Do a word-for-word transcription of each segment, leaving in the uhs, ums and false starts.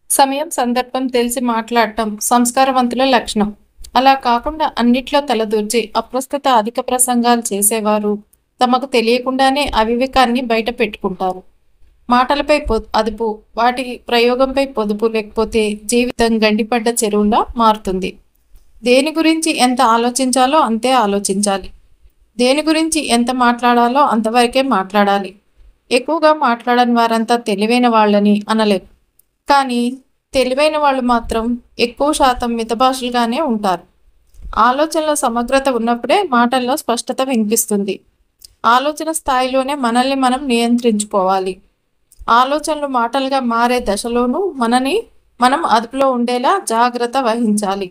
సమయం, సందర్భం తెలిసి మాట్లాడటం సంస్కారవంతుల లక్షణం. అలా కాకుండా అన్నిట్లో తలదూర్చి అప్రస్తుత అధిక ప్రసంగాలు చేసేవారు తమకు తెలియకుండానే అవివేకాన్ని బయట పెట్టుకుంటారు. మాటలపై పొ అదుపు, వాటి ప్రయోగంపై పొదుపు లేకపోతే జీవితం గండిపడ్డ చెరువులా మారుతుంది. దేని గురించి ఎంత ఆలోచించాలో అంతే ఆలోచించాలి. దేని గురించి ఎంత మాట్లాడాలో అంతవరకే మాట్లాడాలి. ఎక్కువగా మాట్లాడని వారంతా తెలివైన వాళ్ళని అనలేం. కానీ తెలివైన వాళ్ళు మాత్రం ఎక్కువ శాతం మితభాషలుగానే ఉంటారు. ఆలోచనలో సమగ్రత ఉన్నప్పుడే మాటల్లో స్పష్టత వినిపిస్తుంది. ఆలోచన స్థాయిలోనే మనల్ని మనం నియంత్రించుకోవాలి. ఆలోచనలు మాటలుగా మారే దశలోనూ మనని మనం అదుపులో ఉండేలా జాగ్రత్త వహించాలి.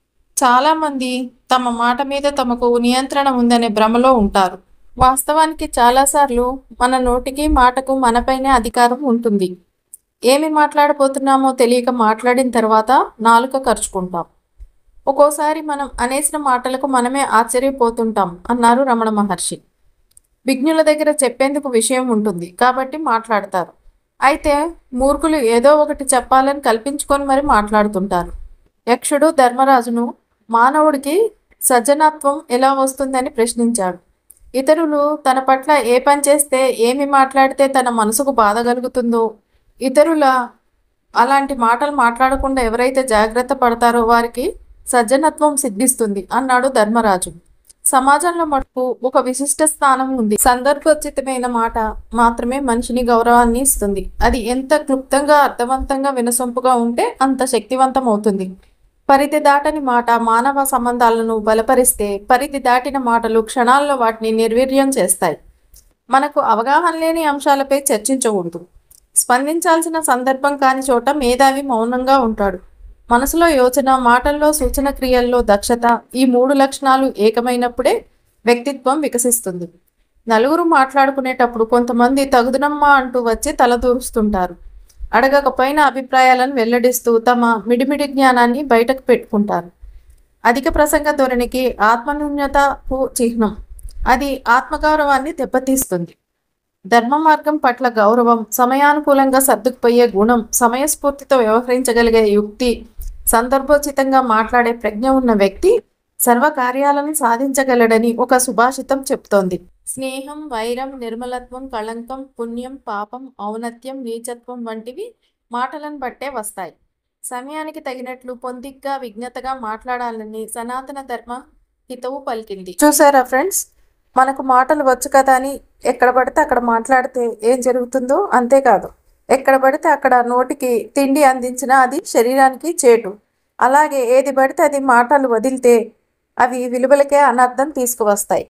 చాలామంది తమ మాట మీద తమకు నియంత్రణ ఉందనే భ్రమలో ఉంటారు. వాస్తవానికి చాలాసార్లు మన నోటికి మాటకు మనపైనే అధికారం ఉంటుంది. ఏమి మాట్లాడబోతున్నామో తెలియక మాట్లాడిన తర్వాత నాలుక ఖర్చుకుంటాం. ఒక్కోసారి మనం అనేసిన మాటలకు మనమే ఆశ్చర్యపోతుంటాం అన్నారు రమణ మహర్షి. విజ్ఞుల దగ్గర చెప్పేందుకు విషయం ఉంటుంది కాబట్టి మాట్లాడతారు. అయితే మూర్ఖులు ఏదో ఒకటి చెప్పాలని కల్పించుకొని మరి మాట్లాడుతుంటారు. యక్షుడు ధర్మరాజును మానవుడికి సజ్జనత్వం ఎలా వస్తుందని ప్రశ్నించాడు. ఇతరులు తన పట్ల ఏ పని చేస్తే ఏమి మాట్లాడితే తన మనసుకు బాధ కలుగుతుందో, ఇతరుల అలాంటి మాటలు మాట్లాడకుండా ఎవరైతే జాగ్రత్త పడతారో వారికి సజ్జనత్వం సిద్ధిస్తుంది అన్నాడు ధర్మరాజు. సమాజంలో మటుకు ఒక విశిష్ట స్థానం ఉంది. సందర్భోచితమైన మాట మాత్రమే మనిషిని గౌరవాన్ని ఇస్తుంది. అది ఎంత క్లుప్తంగా అర్థవంతంగా వినసొంపుగా ఉంటే అంత శక్తివంతం అవుతుంది. పరిధి దాటని మాట మానవ సంబంధాలను బలపరిస్తే పరిధి దాటిన మాటలు క్షణాల్లో వాటిని నిర్వీర్యం చేస్తాయి. మనకు అవగాహన లేని అంశాలపై చర్చించకూడదు. స్పందించాల్సిన సందర్భం కాని చోట మేధావి మౌనంగా ఉంటాడు. మనసులో యోచన, మాటల్లో సూచన, క్రియల్లో దక్షత, ఈ మూడు లక్షణాలు ఏకమైనప్పుడే వ్యక్తిత్వం వికసిస్తుంది. నలుగురు మాట్లాడుకునేటప్పుడు కొంతమంది తగుదునమ్మా అంటూ వచ్చి తలదూరుస్తుంటారు. అడగకపోయిన అభిప్రాయాలను వెల్లడిస్తూ తమ మిడిమిడి జ్ఞానాన్ని బయటకు పెట్టుకుంటారు. అధిక ప్రసంగ ధోరణికి ఆత్మన్యూన్యతకు చిహ్నం. అది ఆత్మగౌరవాన్ని దెబ్బతీస్తుంది. ధర్మ మార్గం పట్ల గౌరవం, సమయానుకూలంగా సర్దుకుపోయే గుణం, సమయస్ఫూర్తితో వ్యవహరించగలిగే యుక్తి, సందర్భోచితంగా మాట్లాడే ప్రజ్ఞ ఉన్న వ్యక్తి సర్వకార్యాలను సాధించగలడని ఒక సుభాషితం చెప్తోంది. స్నేహం, వైరం, నిర్మలత్వం, కళంకం, పుణ్యం, పాపం, ఔన్నత్యం, నీచత్వం వంటివి మాటలను బట్టే వస్తాయి. సమయానికి తగినట్లు పొందిగ్గా విజ్ఞతగా మాట్లాడాలని సనాతన ధర్మ హితవు పలికింది. చూసారా ఫ్రెండ్స్, మనకు మాటలు వచ్చు కదా అని ఎక్కడ పడితే అక్కడ మాట్లాడితే ఏం జరుగుతుందో అంతేకాదు, ఎక్కడ పడితే అక్కడ నోటికి తిండి అందించినా అది శరీరానికి చేటు. అలాగే ఏది పడితే అది మాటలు వదిలితే అవి విలువలకే అనర్థం తీసుకువస్తాయి.